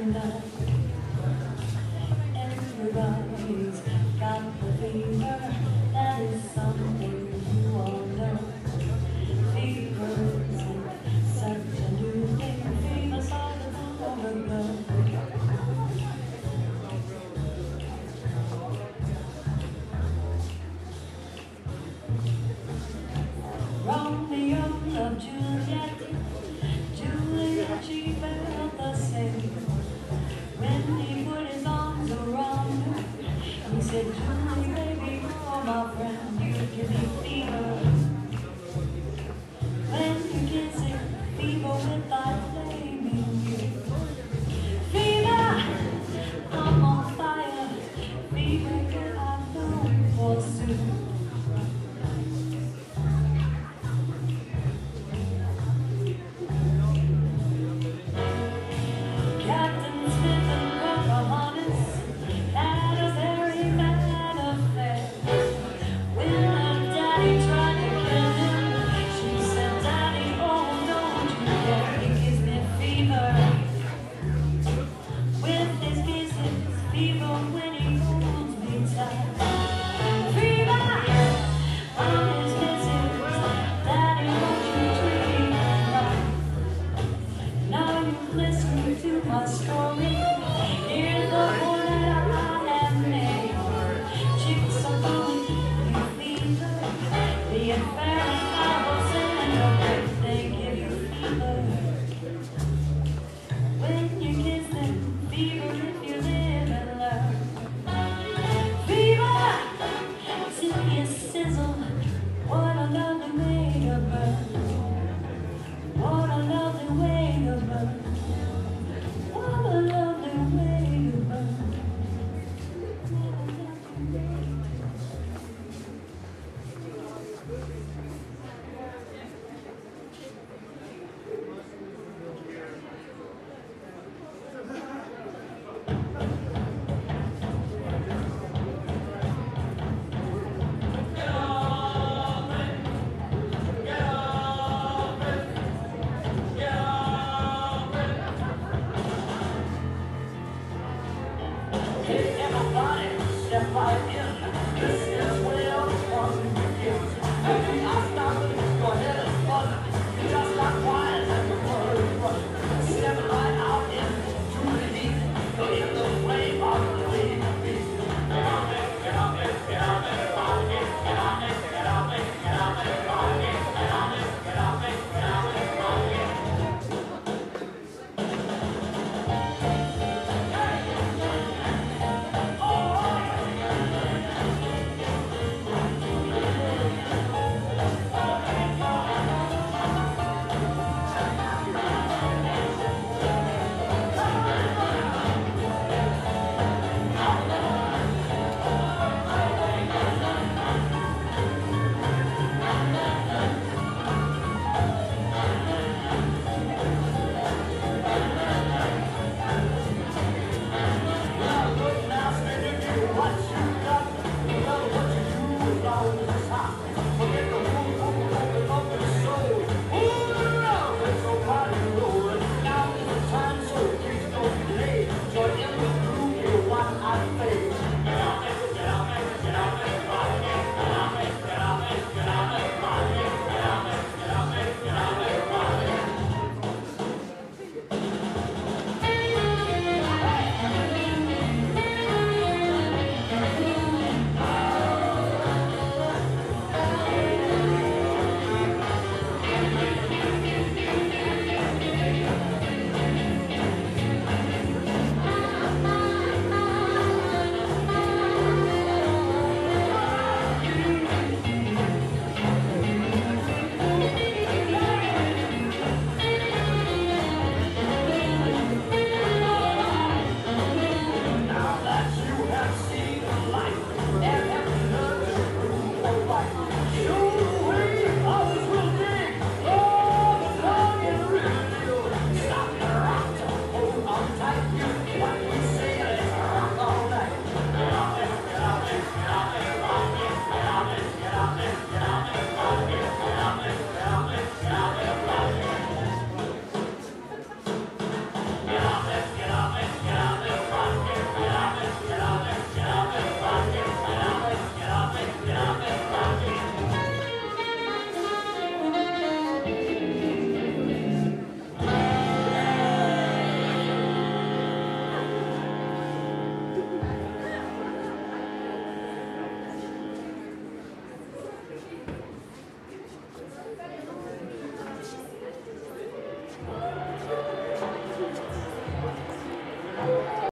tonight. Everybody's got the fever, that is something you all know. Fever isn't such a new thing, fever started long ago. Romeo loved Juliet, Juliet, she felt the same. When he put his arms around her, he said, Julie, baby, you're my friend, you give me fever. When you kiss it, fever without blaming you. Fever, I'm on fire, fever, I'm known for soon. Fever when he holds me tight. Fever, I'm his missus. Daddy, won't you treat me right? Now you listen to my story.